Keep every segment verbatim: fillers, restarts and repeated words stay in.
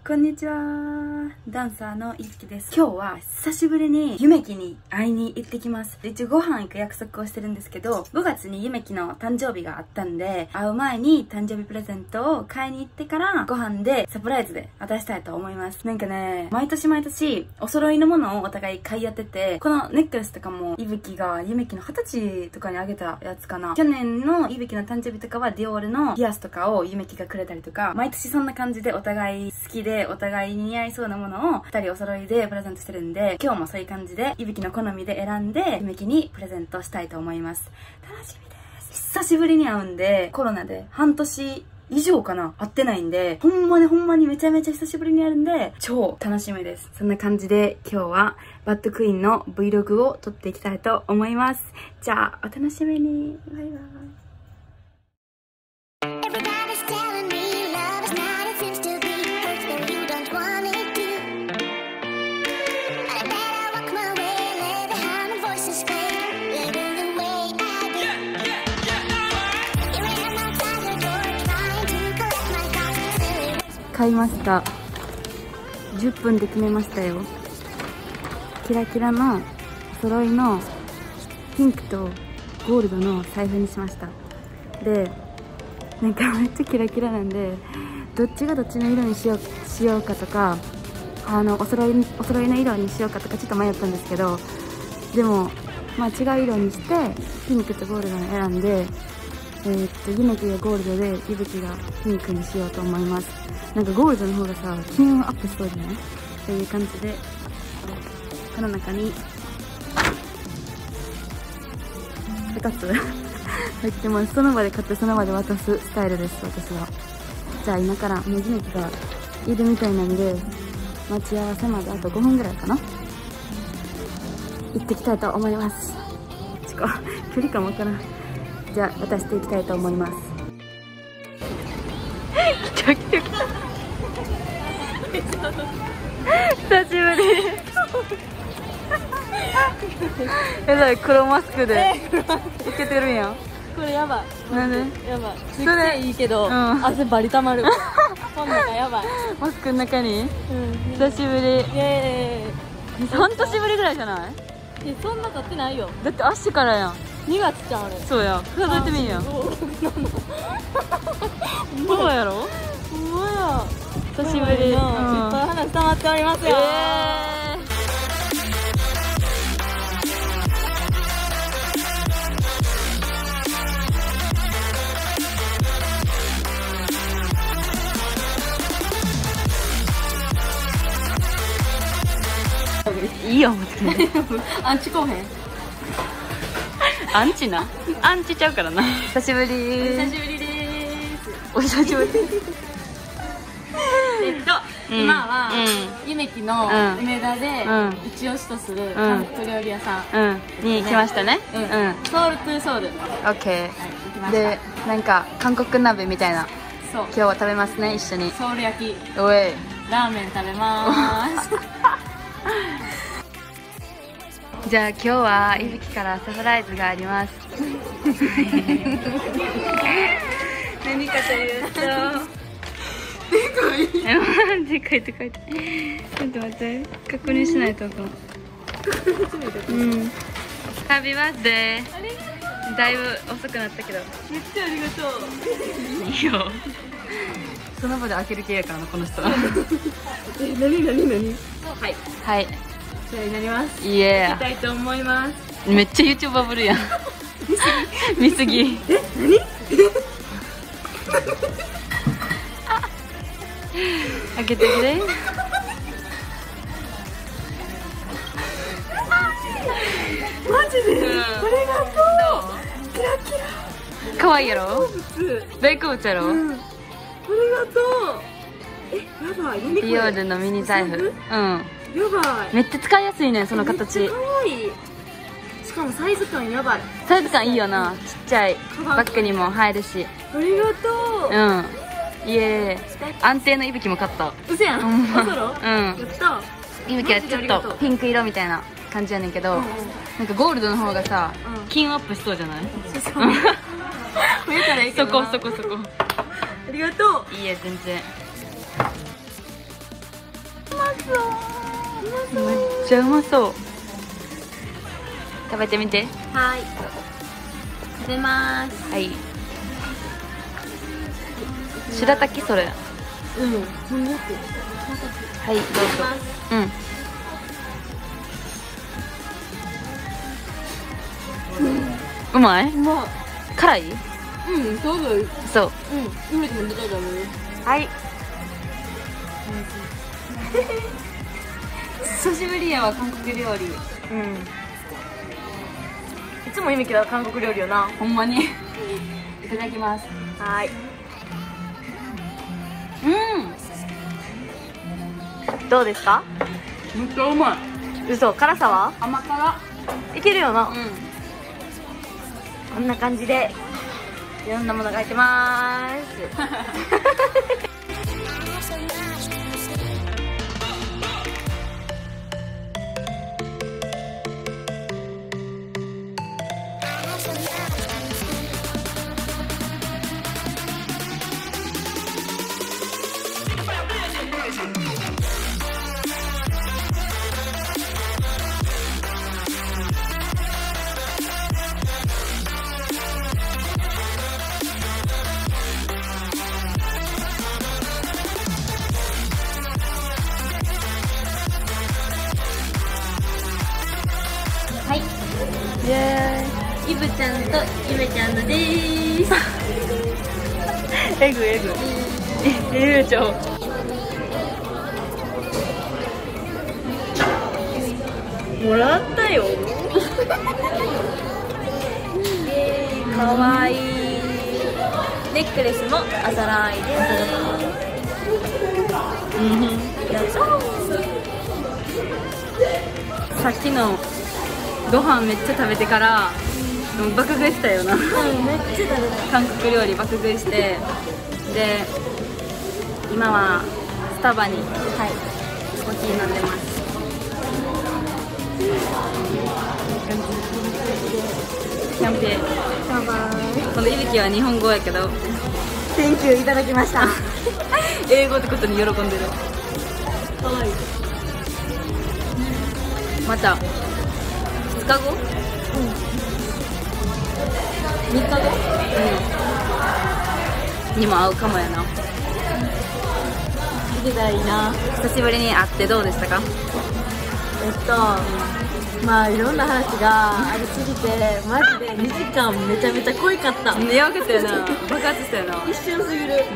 こんにちは。ダンサーのいつきです。今日は久しぶりにゆめきに会いに行ってきます。一応ご飯行く約束をしてるんですけど、ごがつにゆめきの誕生日があったんで、会う前に誕生日プレゼントを買いに行ってからご飯でサプライズで渡したいと思います。なんかね、毎年毎年お揃いのものをお互い買い合ってて、このネックレスとかもいぶきがゆめきのはたちとかにあげたやつかな。去年のいぶきの誕生日とかはディオールのピアスとかをゆめきがくれたりとか、毎年そんな感じでお互い好きでお互いに似合いそうなものをふたりお揃いでプレゼントしてるんで、今日もそういう感じでいぶきの好みで選んでゆめきにプレゼントしたいと思います。楽しみです。久しぶりに会うんで、コロナで半年以上かな会ってないんで、ほんまにほんまにめちゃめちゃ久しぶりに会るんで超楽しみです。そんな感じで今日はバッドクイーンの Vlog を撮っていきたいと思います。じゃあお楽しみに。バイバイ。買いました。じゅっぷんで決めましたよ。キラキラのお揃いのピンクとゴールドの財布にしました。でなんかめっちゃキラキラなんで、どっちがどっちの色にしようしようかとか、あのお揃いお揃いの色にしようかとかちょっと迷ったんですけど、でもまあ違う色にしてピンクとゴールドを選んで、えー、っとゆめきがゴールドでいぶきがピンクにしようと思います。なんかゴールドの方がさ、金運アップしそうじゃない？という感じで、この中にふたつ入ってます。その場で買ってその場で渡すスタイルです、私は。じゃあ今からもうゆめきがいるみたいなんで、待ち合わせまであとごふんぐらいかな、行ってきたいと思います。ちょ距離感わからん。じゃあ渡していきたいと思います。来た来た来た久しぶりえらい黒マスクでいけてるやん。 これやばい。 なんでやばい。すっげえいいけど、うん、汗バリたまる。こんなのやばい。 マスクの中に、 うん、 久しぶり。イエーイ。半年ぶりぐらいじゃない？ え、そんな経ってないよ。 だってアッシュからやん。 にがつちゃんあれ。 そうや、数えてみんやん。そうやろ？ ほんまや。 久しぶり。いっぱい話溜まっておりますよ。 いいよ、 アンチこうへん。 アンチな。アンチちゃうからな。久しぶり。 久しぶりです。 お久しぶり。 えっと、今はゆめきの梅田で一押しとする韓国料理屋さんに来ましたね。 ソウルトゥーソウル。 オッケー。で、なんか韓国鍋みたいな。今日は食べますね、一緒に。 ソウル焼き。 おい。 ラーメン食べます。 じゃあ今日はいぶきからサプライズがあります。何かというと、でかいでかいでかい。ちょっと待って、確認しないとあかん。うん。ハッピーバースデー。だいぶ遅くなったけど。 めっちゃありがとう。 いいよ。その場で開ける系やからな、この人。 え、なになになに？はい。 はい。 こちらになります。 いえ。 行きたいと思います。 めっちゃ YouTube バブルやん。見すぎ。 え、なに？ 開けてくれ。 マジで？これがそう。キラキラ。 可愛いやろ？大好物やろ？ これがそう。え、やばい。 ディオールのミニ財布。うん。 やばい。 めっちゃ使いやすいね、その形。 可愛い。しかもサイズ感やばい。 サイズ感いいよな。ちっちゃいバッグにも入るし。 ありがとう。 うん。イエーイ。安定のいぶきも買った。 うせやん。おそろ？うん。やった。 いぶきはちょっとピンク色みたいな感じやねんけど、なんかゴールドの方がさ、金アップしそうじゃない？ 冬からいいけどな。 そこそこそこ。 ありがとう。 いいえ、全然。 めっちゃうまそう。食べてみて。 はい、食べます。 はい。白滝それ。 うん、ほんと。 はい、どうぞ。うん。うまい？ うまい。 辛い？ うん、ちょうどいい。 そう。 うん、今でも出たじゃん。 はい。久しぶりやわ、韓国料理。うん。いつもゆめきは韓国料理よな。ほんまに。いただきます。はい。うん。どうですか？めっちゃうまい。嘘、辛さは？甘辛。いけるよな。うん。こんな感じでいろんなものが入ってまーす。はい、イエーイ。イブちゃんとゆめちゃんのでーす。えぐえぐ。え、ゆうちゃん。もらったよ。かわいい。ネックレスもあざらいです。うん、やったー。さっきのご飯めっちゃ食べてから爆食いしたよな。うん、めっちゃ食べた。韓国料理爆食いして、で今はスタバに、はい、コーヒー飲んでます。キャンペーン。このいびきは日本語やけど Thank you いただきました。英語ってことに喜んでる。かわいい。またふつかご？うん、みっかご？うん、にも会うかもやな。行けたらいいな。久しぶりに会ってどうでしたか？えっと、まあいろんな話がありすぎてマジでにじかんめちゃめちゃ濃いかった。ね、やけたよな。爆発したよな。一瞬すぎる。うん、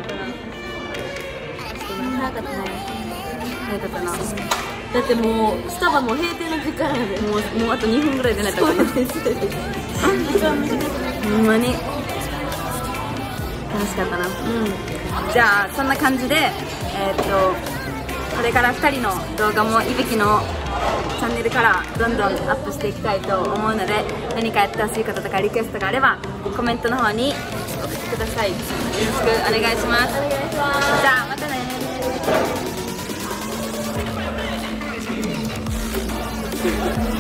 早かったね。早かったな。だってもうスタバも閉店の時間やで。もう、もうあとにふんぐらいでないと。そうです。時間短くない。ほんまに楽しかったな。うん。じゃあそんな感じで、えー、っとこれからふたりの動画もいびきのチャンネルからどんどんアップしていきたいと思うので、何かやってほしいこととかリクエストがあればコメントの方に送ってください。よろしくお願いします。お願いします。じゃあまたねー。